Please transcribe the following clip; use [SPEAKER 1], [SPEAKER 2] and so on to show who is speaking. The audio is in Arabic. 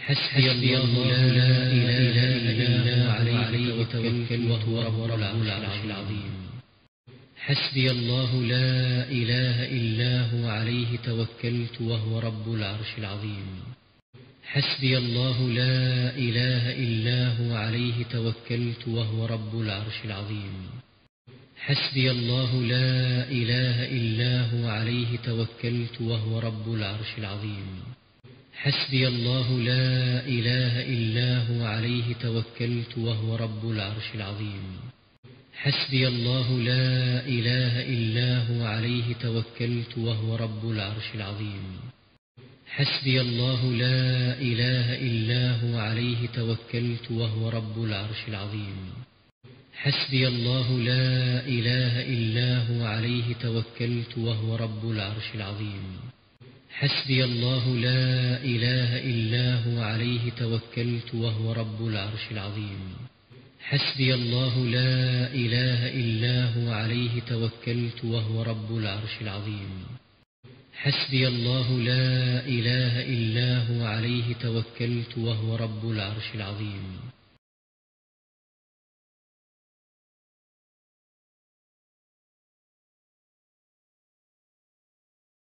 [SPEAKER 1] حسبي الله لا إله إلا هو عليه توكلت وهو رب العرش العظيم. حسبي الله لا إله إلا هو عليه توكلت وهو رب العرش العظيم. حسبي الله لا إله إلا هو عليه توكلت وهو رب العرش العظيم. حسبي الله لا إله إلا هو عليه توكلت وهو رب العرش العظيم. حسبي الله لا إله إلا هو عليه توكلت وهو رب العرش العظيم. حسبي الله لا إله إلا هو عليه توكلت وهو رب العرش العظيم. حسبي الله لا إله إلا هو عليه توكلت وهو رب العرش العظيم. حسبي الله لا إله إلا هو عليه توكلت وهو رب العرش العظيم. حسبي الله لا إله إلا هو عليه توكلت وهو رب العرش العظيم. حسبي الله لا إله إلا هو عليه توكلت وهو رب العرش العظيم. حسبي الله لا إله إلا هو عليه توكلت وهو رب العرش العظيم.